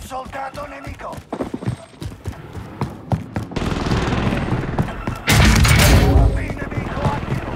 soldato nemico! UAV nemico attivo!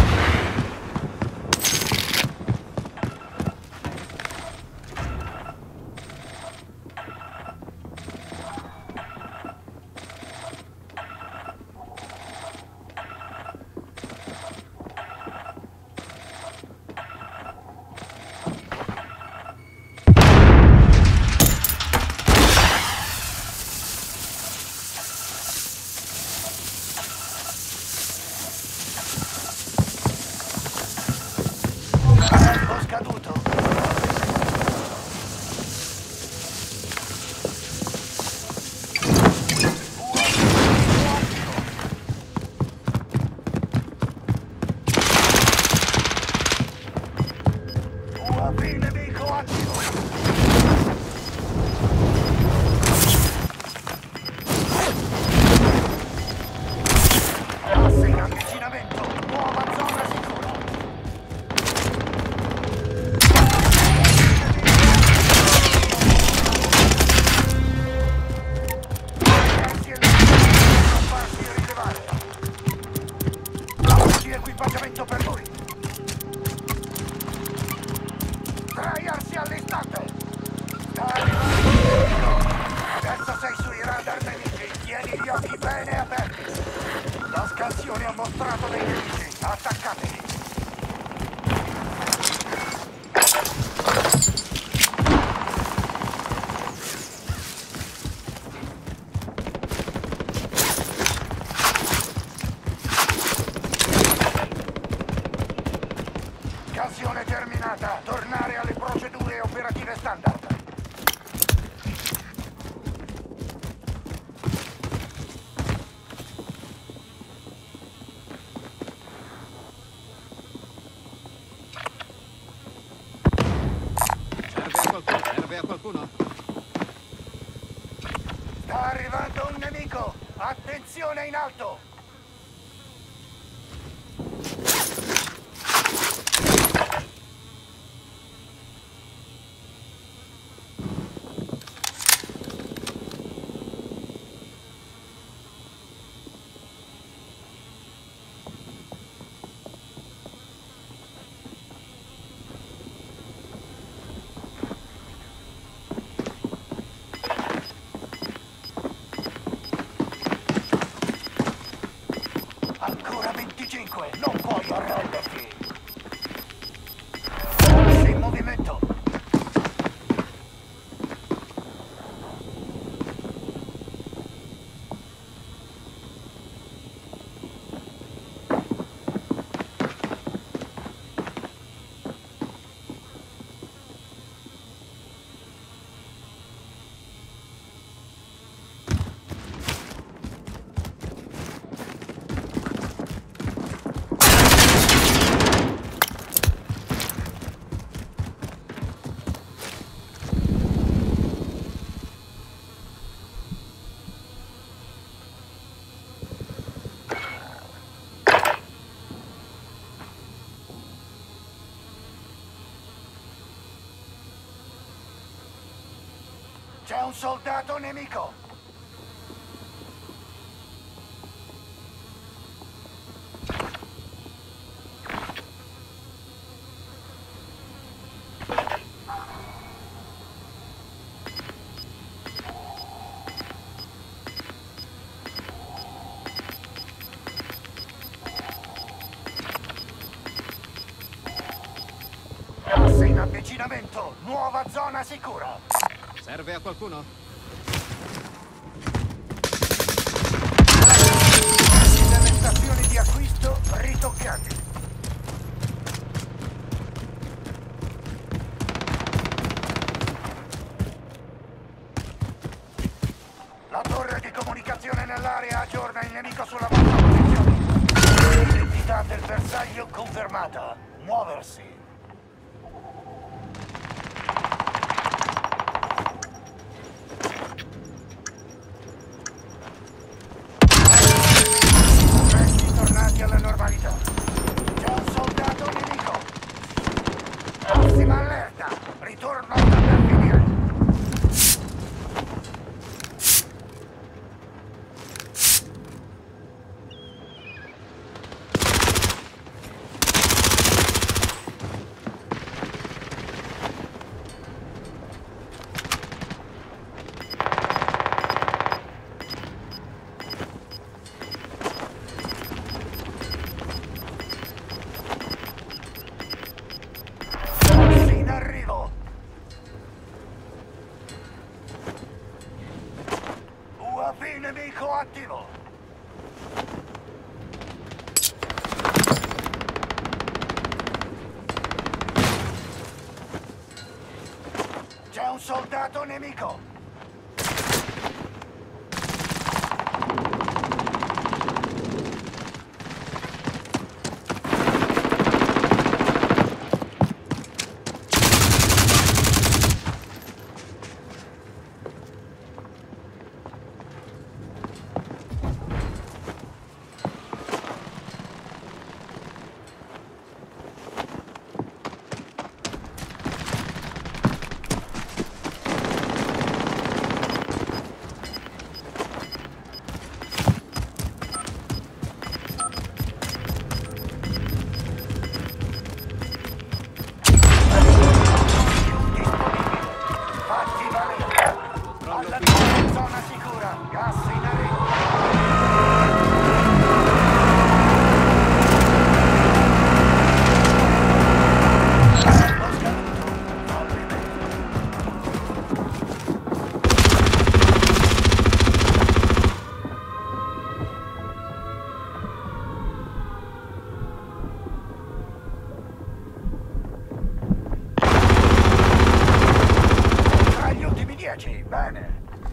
Tempo scaduto. UAV nemico attivo. Asse in avvicinamento. Nuova zona sicura. Equipaggiamento per voi. Traiarsi all'istante. Sta arrivando. Adesso sei sui radar nemici. Tieni gli occhi bene aperti. La scansione ha mostrato dei nemici. Attaccateli. Scansione terminata. Tornare alle procedure operative standard. Serve a qualcuno? Sta arrivando un nemico. Attenzione in alto. Ancora 25, non puoi arrenderti! Sei in movimento! C'è un soldato nemico! Asse in avvicinamento! Nuova zona sicura! Serve a qualcuno? Delle stazioni di acquisto ritoccati. La torre di comunicazione nell'area aggiorna il nemico sulla vostra posizione. L'identità del bersaglio confermata. Muoversi. Alla normalità. C'è un soldato nemico. Massima allerta. Ritorno sta per finire. soldato nemico! Bene.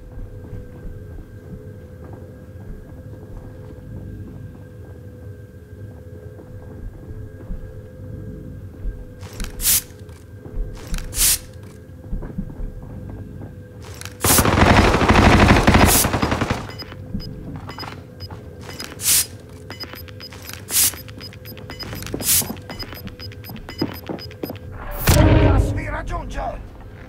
Gas vi raggiunge!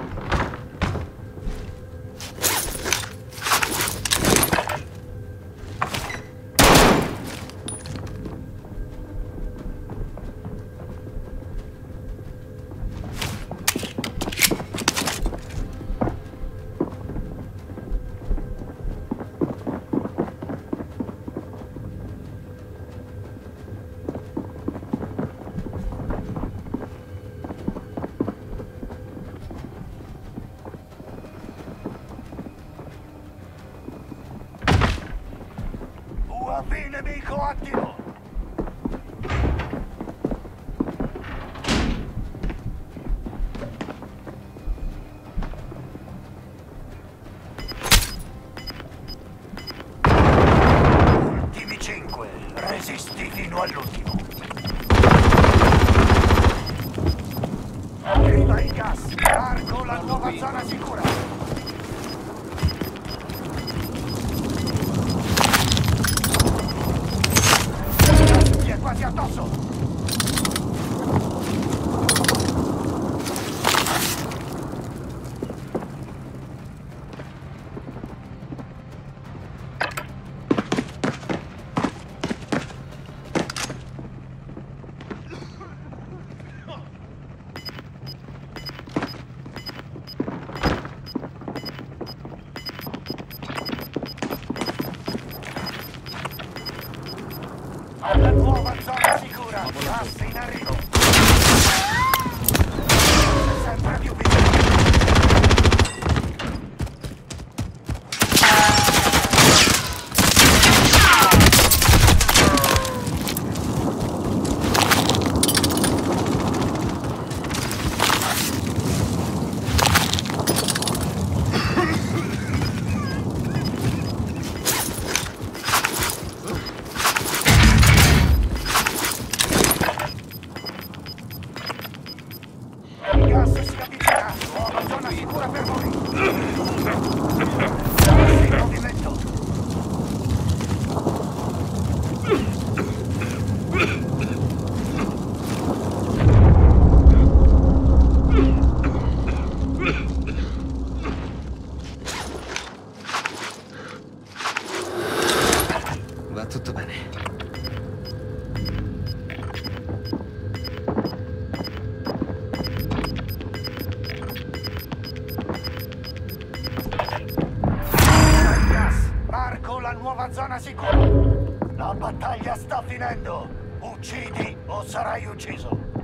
UAV nemico attivo! Ultimi 5, resisti fino all'ultimo. Arriva il gas, largo la nuova zona sicura. Quasi addosso! Alla nuova zona sicura! Gas in arrivo! Sempre più vicino! Gas si avvicina! Nuova zona sicura per voi! Gas in movimento! Va tutto bene. Marco la nuova zona sicura. La battaglia sta finendo. Uccidi o sarai ucciso.